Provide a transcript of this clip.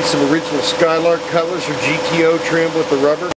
some original Skylark Cutlass or GTO trim with the rubber.